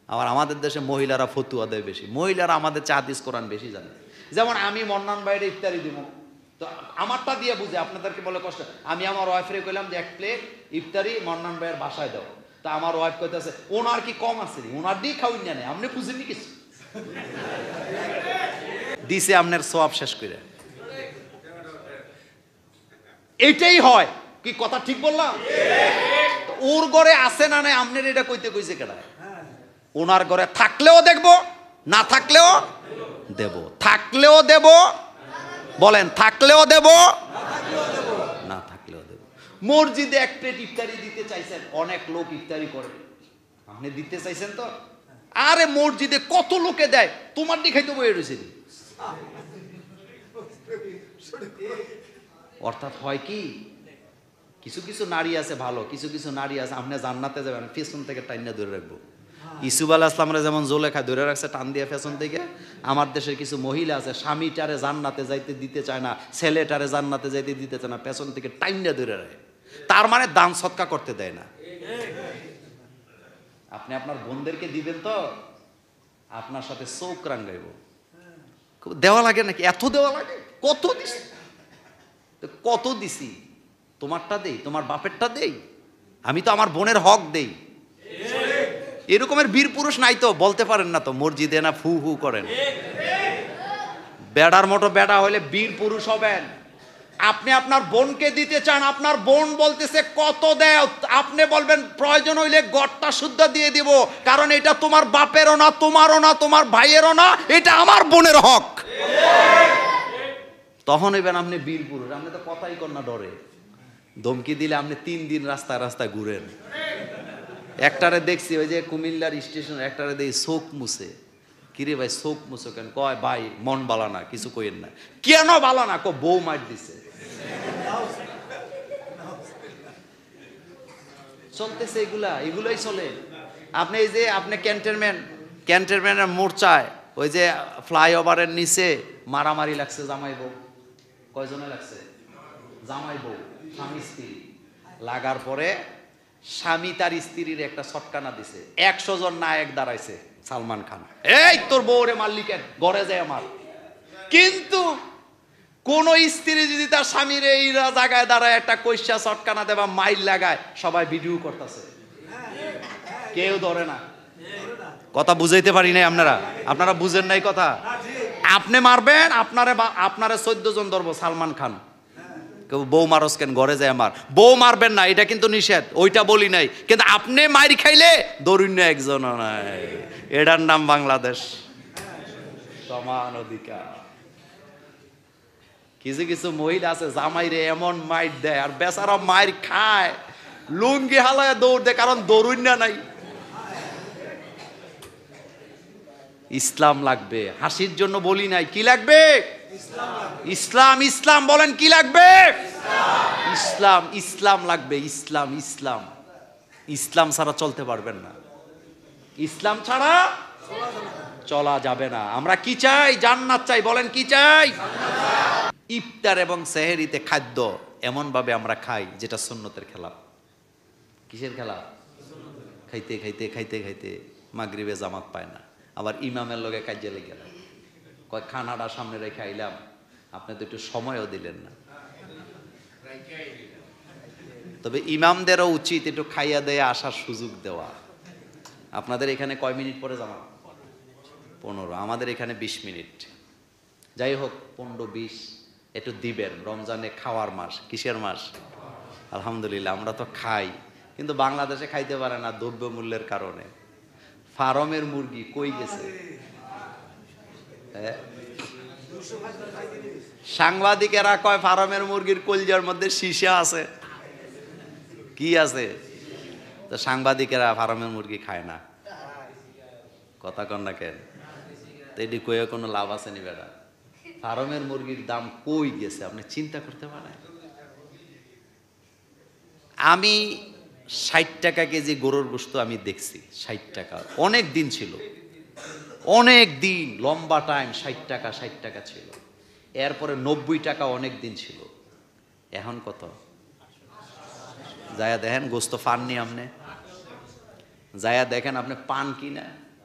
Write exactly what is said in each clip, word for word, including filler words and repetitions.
আবার আমাদের দেশে মহিলারা ফতুয়া দেয় বেশি, মহিলারা আমাদের চেয়ে হাদিস কোরআন বেশি জানে। যেমন আমি মন্নান বাইরে ইফতারি দিব, তো আমারটা দিয়ে বুঝে আপনাদেরকে বলে কষ্ট। আমি আমার ওয়াইফরে কইলাম যে এক প্লেট ইফতারি মন্নান ভাইয়ের বাসায় দাও, তা আমার ওয়াইফ কইতেছে ওনার কি কম আছে, ওনার দিয়ে খাওয়াই না নেই, আপনি বুঝেননি কিছু দিছে আপনার সোয়াব শেষ করে। এটাই হয় কি, কথা ঠিক বললাম? ওর ঘরে আছে না নাই আপনার এটা কইতে কইছে কেডা? ওনার ঘরে থাকলেও দেখবো, না থাকলেও দেব, থাকলেও দেব, বলেন থাকলেও দেব, না থাকলেও দেব। মসজিদে এক প্লেট ইফতারি দিতে চাইছেন, অনেক লোক ইফতারি করে, আপনি দিতে চাইছেন তো? আরে মসজিদে কত লোকে দেয়, তোমার দিকে খাইতে বয়ে রয়েছে। অর্থাৎ হয় কি, কিছু কিছু নারী আছে ভালো, কিছু কিছু নারী আছে আপনি জান্নাতে যাবেন পেছন থেকে টাইনা ধরে রাখবো। ইসুফ আলাইহিস সালামরে যেমন জোলেখা ধরে রাখছে টান দিয়ে পেছন থেকে, আমার দেশের কিছু মহিলা আছে স্বামীটারে জান্নাতে যাইতে দিতে চায় না, ছেলেটারে জান্নাতে যাইতে দিতে চায় না, পেছন থেকে টাইনা ধরে রাখে। তার মানে দান সৎকা করতে দেয় না। আপনি আপনার বোনদেরকে দিবেন তো আপনার সাথে চৌক রাঙ্গাইব, দেওয়া লাগে নাকি? এত দেওয়া লাগে? কত দিছি, কত দিছি, তোমারটা দেই, তোমার বাপেরটা দেই, আমি তো আমার বোনের হক দেই। এরকমের বীর পুরুষ নাই তো, বলতে পারেন না তো মসজিদে না ফু ফু করেন। বেড়ার মতো বেড়া হলে বীর পুরুষ হবেন। আপনি আপনার বোনকে দিতে চান, আপনার বোন বলতেছে কত দেয়, আপনি বলবেন প্রয়োজন হইলে গড়টা শুদ্ধ দিয়ে দিব, কারণ এটা তোমার বাপেরও না, তোমারও না, তোমার ভাইয়েরও না, এটা আমার বোনের হক। তখন হইবেন আপনি বীর পুরুষ। আপনি তো কথাই কর না, ডরে ধমকি দিলে আপনি তিন দিন রাস্তায় রাস্তায় ঘুরেন। একটারে দেখছি ওই যে কুমিল্লার স্টেশন, একটারে দেখি চোখ মুছে, কিরে ভাই চোখ মুছো কেন? কয় ভাই মন বালা না, কিছু কইেন না। কেন বালা না? ক বউ মার দিছে। চলতেছে এগুলা, এগুলাই চলে। আপনি এই যে আপনি ক্যান্টনমেন্ট ক্যান্টনমেন্টের মোর্চায় ওই যে ফ্লাইওভারের নিচে মারামারি লাগছে, জামাই বউ, কয়জনে লাগছে? জামাই বউ স্বামী স্ত্রী লাগার পরে স্বামী তার স্ত্রীর একটা ছটকানা দিছে, একশো জন নায়ক দাঁড়াইছে, সালমান খান, এই তোর বউরে মারলি কেন, ঘরে যায় আমার। কিন্তু কোন স্ত্রী যদি তার স্বামীর এই জায়গায় দাঁড়ায় একটা কইসা ছটকানা দেবা মাইল লাগায়, সবাই ভিডিও করতেছে, কেউ ধরে না। কথা বুঝাইতে পারি নাই আপনারা? আপনারা বুঝেন নাই কথা? আপনি মারবেন, আপনারে আপনারে চোদ্দ জন ধরবো, সালমান খান। কেউ বউ মারস কেন, ঘরে যায় আমার। বউ মারবেন না, এটা কিন্তু নিষেধ, ওইটা বলি নাই। কিন্তু আপনি মাইর খাইলে দরুণ্য একজন নাই, এটার নাম বাংলাদেশ, সমান অধিকার। কিছু কিছু মহিলা আছে জামাইরে এমন মাইর দেয় আর বেচারা মাইর খায়, লুঙ্গি হালায় দৌড় দেয়, কারণ দরুণ্য নাই। ইসলাম লাগবে, হাসির জন্য বলি নাই। কি লাগবে? ইসলাম। ইসলাম বলেন, কি লাগবে? ইসলাম। ইসলাম লাগবে, ইসলাম। ইসলাম ইসলাম ছাড়া চলতে পারবেন না, ইসলাম ছাড়া চলা যাবে না। আমরা কি চাই? জান্নাত চাই। বলেন কি চাই? ইফতার এবং সেহরিতে খাদ্য এমন ভাবে আমরা খাই যেটা সুন্নতের খেলাফ। কিসের খেলাফ? খাইতে খাইতে খাইতে খাইতে মাগরিবে জামাত পায় না, আবার ইমামের লগে কাজে লেগে গেল, কয় খানাটা সামনে রেখে আইলাম, আপনি তো একটু সময়ও দিলেন না। তবে ইমামদেরও উচিত একটু খাইয়া দেয়া আসার সুযোগ দেওয়া। আপনাদের এখানে কয় মিনিট পরে জামাত? পনেরো, আমাদের এখানে বিশ মিনিট। যাই হোক, পনেরো বিশ একটু দিবেন। রমজানে খাওয়ার মাস। কিসের মাস? আলহামদুলিল্লাহ আমরা তো খাই, কিন্তু বাংলাদেশে খাইতে পারে না দ্রব্যমূল্যের কারণে। ফার্মের মুরগি কই গেছে? সাংবাদিকেরা কয় ফার্মের মুরগির কলজার মধ্যে সীসা আছে। কি আছে? তো সাংবাদিকেরা ফার্মের মুরগি খায় না। কথা কন না কেন? তো এটি কয়ে কোনো লাভ আছে নি বেটা? ফার্মের মুরগির দাম কই গেছে আপনি চিন্তা করতে পারেন? আমি ষাট টাকা কেজি গরুর গোশত আমি দেখছি, ষাট টাকা অনেক দিন ছিল, অনেক দিন লম্বা টাইম ষাট টাকা ষাট টাকা ছিল। এরপরে নব্বই টাকা অনেক দিন ছিল। এখন কত? যায়া দেখেন, গোস্ত পাননি আপনি? যায়া দেখেন আপনি পান কিনা?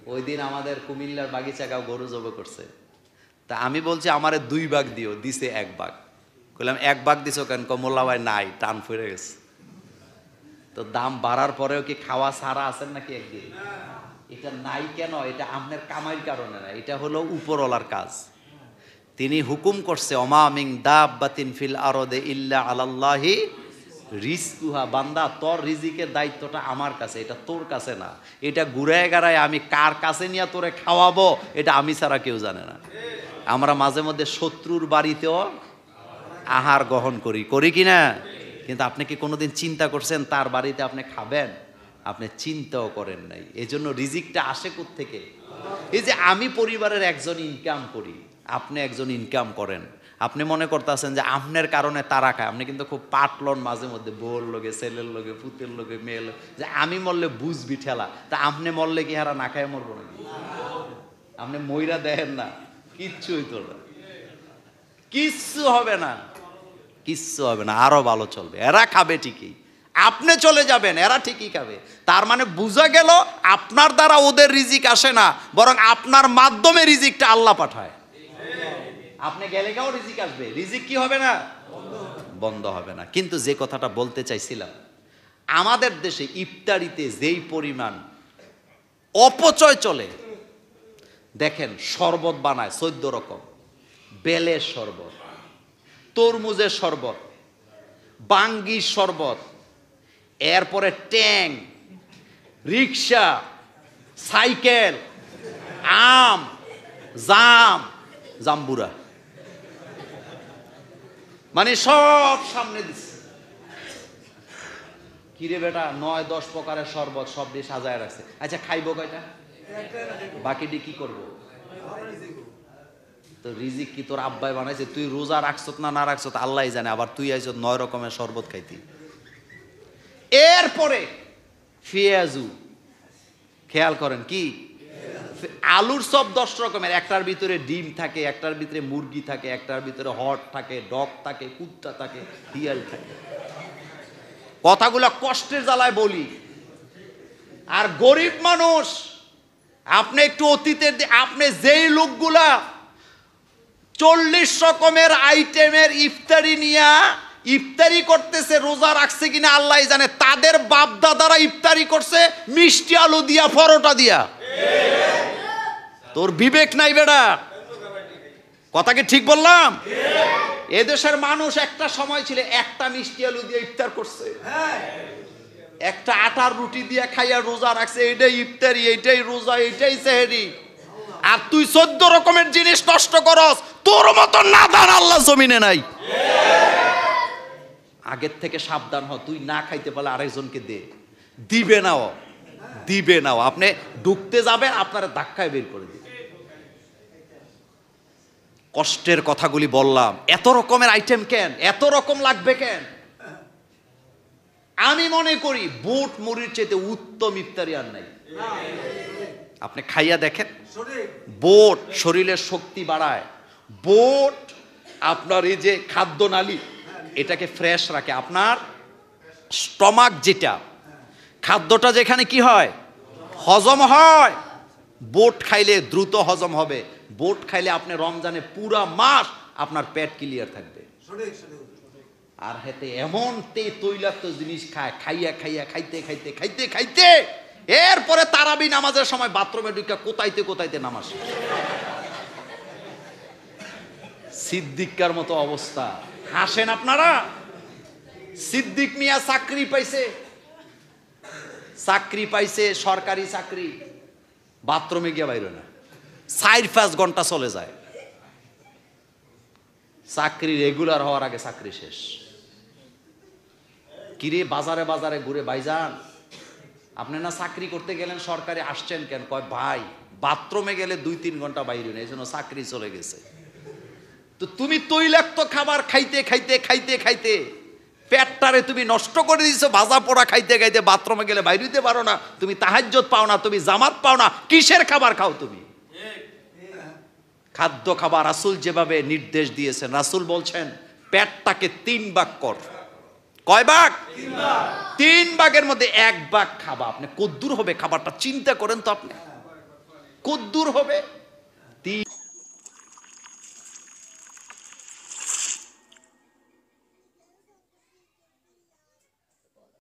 ওই দিন আমাদের কুমিল্লার বাগিচাগাঁও গরু জব করছে, তা আমি বলছি আমারে দুই ভাগ দিও, দিছে এক ভাগ। বললাম এক ভাগ দিছো কেন? মোল্লা ভাই নাই, টান ফুরে গেছে। তো দাম বাড়ার পরেও কি খাওয়া সারা আছেন নাকি একদিন? এটা নাই কেন? এটা আপনার কামাইর কারণে না, এটা হলো উপরওয়ালার কাজ। তিনি হুকুম করছে ওমা মিন দাব্বাতিন ফিল আরদে ইল্লা আলাল্লাহি রিজকুহা, বান্দা তোর রিজিকের দায়িত্বটা আমার কাছে, এটা তোর কাছে না। এটা ঘুরায় গাড়ায় আমি কার কাছে নিয়ে তোরে খাওয়াবো এটা আমি ছাড়া কেউ জানে না। আমরা মাঝে মধ্যে শত্রুর বাড়িতেও আহার গ্রহণ করি, করি কি না? কিন্তু আপনি কি কোনোদিন চিন্তা করছেন তার বাড়িতে আপনি খাবেন? আপনি চিন্তাও করেন নাই। এই জন্য রিজিকটা আসে কোত্থেকে? এই যে আমি পরিবারের একজন ইনকাম করি, আপনি একজন ইনকাম করেন, আপনি মনে করতেছেন যে আপনার কারণে তারা খায়। আপনি কিন্তু খুব পাটলন মাঝে মধ্যে, বউর লোকে, ছেলের লোকে, পুতের লোকে, মেয়ের লোকে, যে আমি মরলে বুঝবি ঠেলা, তা আপনি মরলে কি হারা না খায় মরবো নাকি? আপনি মইরা দেন না, কিচ্ছু হইতো না, কিচ্ছু হবে না, কিচ্ছু হবে না, আরো ভালো চলবে। এরা খাবে ঠিকই, আপনি চলে যাবেন, এরা ঠিকই খাবে। তার মানে বোঝা গেল আপনার দ্বারা ওদের রিজিক আসে না, বরং আপনার মাধ্যমে রিজিকটা আল্লাহ পাঠায়। আপনি গেলে গাও রিজিক আসবে, রিজিক কি হবে না? বন্ধ হবে না। কিন্তু যে কথাটা বলতে চাইছিলাম, আমাদের দেশে ইফতারিতে যেই পরিমাণ অপচয় চলে, দেখেন শরবত বানায় চোদ্দ রকম, বেলের শরবত, তরমুজের শরবত, বাঙ্গির শরবত, এরপরে ট্যাং, রিক্সা, সাইকেল, আম, জাম, জাম্বুরা, মানে সব সামনে দিচ্ছে। কিরে বেটা, নয় দশ প্রকারের শরবত সব দিয়ে সাজায় রাখছে। আচ্ছা খাইবো কয়টা? বাকিটি কি করবো? তো রিজিক কি তোর আব্বাই বানাইছে? তুই রোজা রাখছত না না রাখছত আল্লাহ জানে। আবার তুই আইছ নয় রকমের শরবত খাইতি। এরপরে পেঁয়াজু, খেয়াল করেন কি আলুর সব দশ রকমের, একটার ভিতরে ডিম থাকে, একটার ভিতরে মুরগি থাকে, একটার ভিতরে হট থাকে, ডগ থাকে, কুত্তা থাকে, শিয়াল থাকে। কথাগুলো কষ্টের জ্বালায় বলি। আর গরিব মানুষ, আপনি একটু অতীতের, আপনি যেই লোকগুলা চল্লিশ রকমের আইটেমের ইফতারি নিয়া ইফতারি করতেছে, রোজা রাখছে কিনা আল্লাহ জানে, তাদের বাপ দাদারা ইফতারি করছে মিষ্টি আলু দিয়া, পরোটা দিয়া। তোর বিবেক নাই বেটা? কথা কি ঠিক বললাম? এদেশের মানুষ একটা সময় ছিল একটা মিষ্টি আলু দিয়ে ইফতার করছে, একটা আটার রুটি দিয়ে খাইয়া রোজা রাখছে। এইটাই ইফতারি, এইটাই রোজা, এইটাই সেহরি। আর তুই চোদ্দ রকমের জিনিস নষ্ট করস, তোর মতো নাদান আল্লাহ জমিনে নাই। আগের থেকে সাবধান হ, তুই না খাইতে পারলে আরেকজনকে দে, দিবে নাও, দিবে নাও। আপনি ঢুকতে যাবেন, আপনারা ধাক্কায় বের করে দিবে। কষ্টের কথাগুলি বললাম। এত রকমের আইটেম কেন? এত রকম লাগবে কেন? আমি মনে করি বুট মুড়ির চেয়ে উত্তম ইফতারি আর নাই। আপনি খাইয়া দেখেন, বুট শরীরের শক্তি বাড়ায়, বুট আপনার এই যে খাদ্য নালী এটাকে ফ্রেশ রাখে। আপনার স্টমাক যেটা, খাদ্যটা যেখানে কি হয়, হজম হয়, বুট খাইলে দ্রুত হজম হবে। বুট খাইলে আপনি রমজানে পুরা মাস আপনার পেট ক্লিয়ার থাকবে। আর হেতে এমন তে তৈলাক্ত জিনিস খায়, খাইয়া খাইয়া খাইতে খাইতে খাইতে খাইতে এরপরে তারাবি নামাজের সময় বাথরুমে ঢুকে কোথাইতে কোথাইতে নামাজ। সিদ্দিকার মতো অবস্থা। হাসেন আপনারা? সিদ্দিক মিয়া চাকরি পাইছে, চাকরি পাইছে সরকারি চাকরি, বাথরুমে গিয়ে বাইরে না, চার পাঁচ ঘন্টা চলে যায়। চাকরি রেগুলার হওয়ার আগে চাকরি শেষ। কিরে বাজারে বাজারে ঘুরে, ভাইজান আপনি না চাকরি করতে গেলেন সরকারি, আসছেন কেন? কয় ভাই বাথরুমে গেলে দুই তিন ঘন্টা বাইরে নেই, এই জন্য চাকরি চলে গেছে। তো তুমি তৈলাক্ত খাবার খাইতে খাইতে খাইতে খাইতে পেটটারে তুমি নষ্ট করে দিছো, ভাজা পোড়া খাইতে খাইতে বাথরুমে গেলে বাইরে দিতে পারো না, তুমি তাহাজ্জুদ পাও না, তুমি জামাত পাও না, কিসের খাবার খাও তুমি? খাদ্য খাবার রাসূল যেভাবে নির্দেশ দিয়েছেন, রাসূল বলছেন পেটটাকে তিন ভাগ কর। কয় ভাগ? তিন ভাগ। তিন ভাগের মধ্যে এক ভাগ খাবা। আপনি কদ্দুর হবে খাবারটা চিন্তা করেন তো। আপনি কদ্দূর হবে